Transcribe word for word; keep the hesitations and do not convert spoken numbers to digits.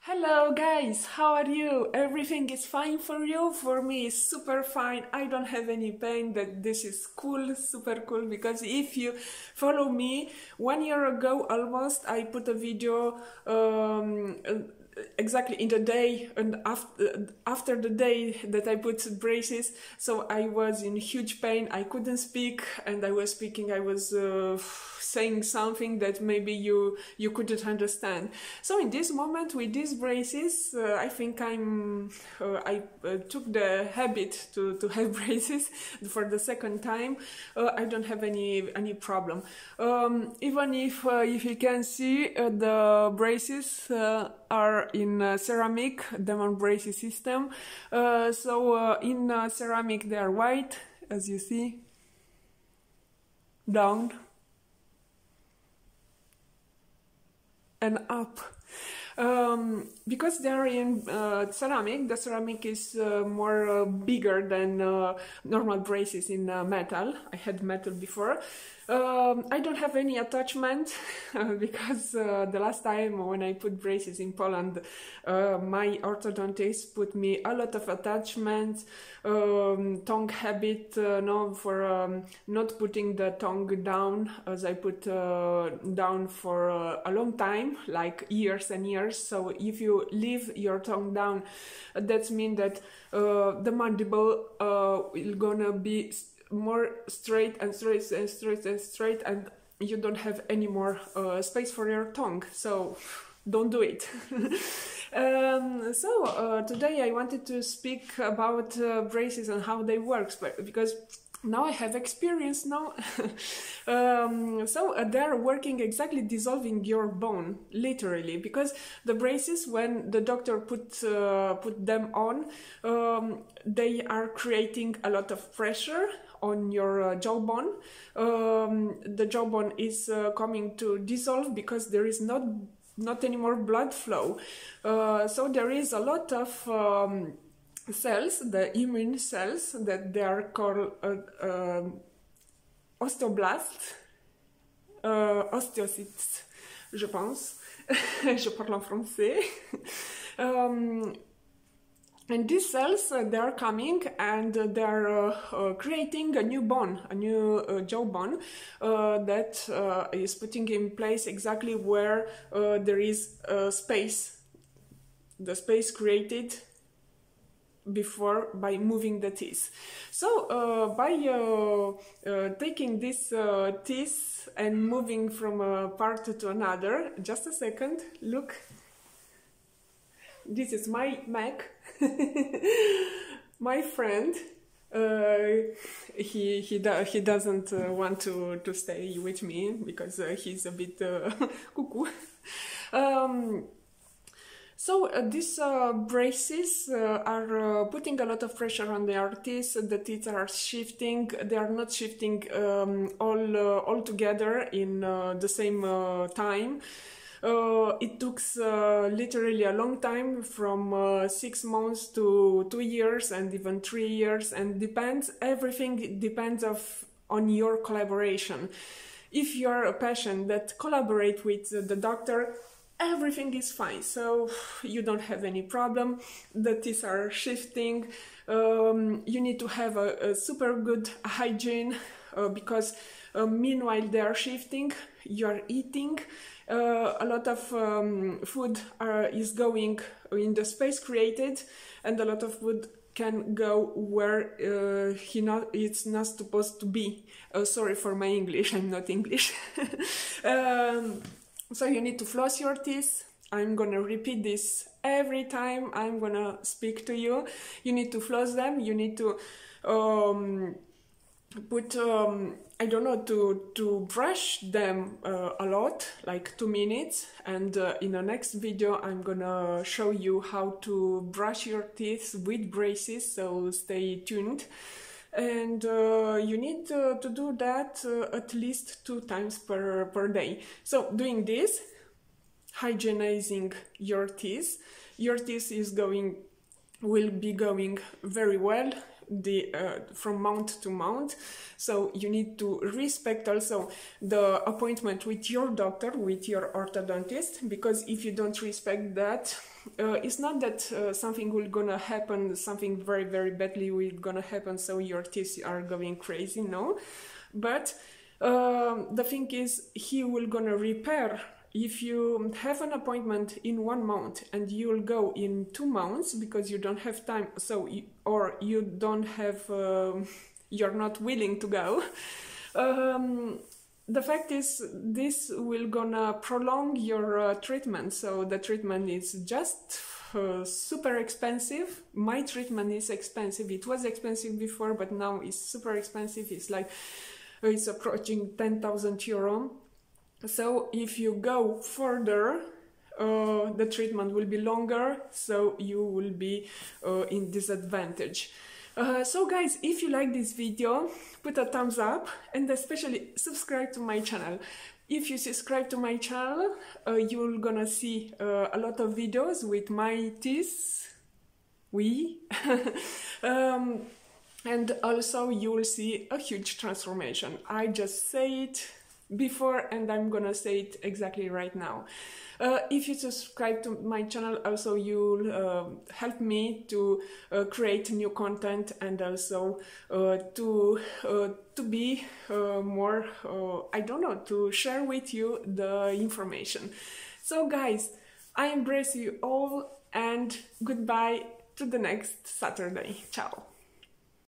Hello guys, how are you? Everything is fine for you? For me it's super fine. I don't have any pain. That this is cool, super cool, because if you follow me, one year ago almost I put a video um, exactly in the day and after, after the day that I put braces. So I was in huge pain, I couldn't speak, and I was speaking, I was uh, saying something that maybe you you couldn't understand. So in this moment with these braces, uh, I think I'm uh, I uh, took the habit to, to have braces for the second time. uh, I don't have any any problem, um, even if uh, if you can see uh, the braces uh, are in uh, ceramic diamond braces system. Uh, so uh, in uh, ceramic they are white, as you see, down and up. Um, because they are in uh, ceramic, the ceramic is uh, more uh, bigger than uh, normal braces in uh, metal. I had metal before. Um, I don't have any attachment because uh, the last time when I put braces in Poland, uh, my orthodontist put me a lot of attachments, um, tongue habit, uh, no, for um, not putting the tongue down, as I put uh, down for uh, a long time, like years and years. So if you leave your tongue down, that means that uh, the mandible uh, will gonna be more straight and straight and straight and straight, and you don't have any more uh, space for your tongue. So don't do it. um, so uh, today I wanted to speak about uh, braces and how they work, because now I have experience now. um, so uh, they are working exactly dissolving your bone, literally, because the braces, when the doctor put uh, put them on, um, they are creating a lot of pressure on your uh, jawbone. Um, the jawbone is uh, coming to dissolve because there is not not any more blood flow. Uh, so there is a lot of um, cells, the immune cells, that they are called uh, uh, osteoblasts, uh, osteocytes, je pense. Je parle en français. um, And these cells, uh, they are coming and uh, they are uh, uh, creating a new bone, a new uh, jawbone uh, that uh, is putting in place exactly where uh, there is uh, space, the space created before by moving the teeth. So uh, by uh, uh, taking this uh, teeth and moving from a part to another, just a second, look. This is my Mac. My friend, uh, he he do, he doesn't uh, want to to stay with me because uh, he's a bit uh, cuckoo. Um, so uh, these uh, braces uh, are uh, putting a lot of pressure on their teeth. The teeth are shifting. They are not shifting um, all uh, all together in uh, the same uh, time. Uh, it took uh, literally a long time, from uh, six months to two years and even three years, and depends, everything depends of on your collaboration. If you are a patient that collaborate with the doctor, everything is fine, so you don't have any problem. The teeth are shifting. Um, you need to have a, a super good hygiene uh, because uh, meanwhile they are shifting, you are eating. Uh, a lot of um, food are, is going in the space created, and a lot of food can go where uh, he not, it's not supposed to be. Uh, sorry for my English, I'm not English. um, so you need to floss your teeth. I'm gonna repeat this every time I'm gonna speak to you. You need to floss them, you need to um, put um, I don't know, to to brush them uh, a lot, like two minutes, and uh, in the next video I'm gonna show you how to brush your teeth with braces, so stay tuned. And uh, you need uh, to do that uh, at least two times per, per day. So doing this, hygienizing your teeth, your teeth is going will be going very well. The uh, from month to month, so you need to respect also the appointment with your doctor, with your orthodontist, because if you don't respect that, uh, it's not that uh, something will gonna happen, something very very badly will gonna happen, so your teeth are going crazy. No, but um, the thing is, he will gonna repair. If you have an appointment in one month and you'll go in two months because you don't have time, so you, or you don't have, uh, you're not willing to go. Um, the fact is, this will gonna prolong your uh, treatment. So the treatment is just uh, super expensive. My treatment is expensive. It was expensive before, but now it's super expensive. It's like it's approaching ten thousand euro. So if you go further, uh, the treatment will be longer, so you will be uh, in disadvantage. Uh, so guys, if you like this video, put a thumbs up and especially subscribe to my channel. If you subscribe to my channel, uh, you're gonna see uh, a lot of videos with my teeth. Oui. um, and also you will see a huge transformation. I just say it before and I'm gonna say it exactly right now. Uh, if you subscribe to my channel, also you'll uh, help me to uh, create new content and also uh, to uh, to be uh, more, uh, I don't know, to share with you the information. So guys, I embrace you all and goodbye to the next Saturday. Ciao.